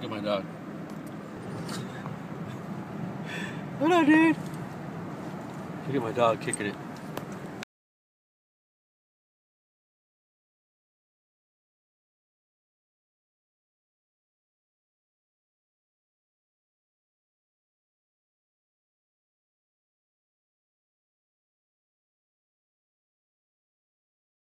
at my dog. Hold on, dude. Look at my dog kicking it.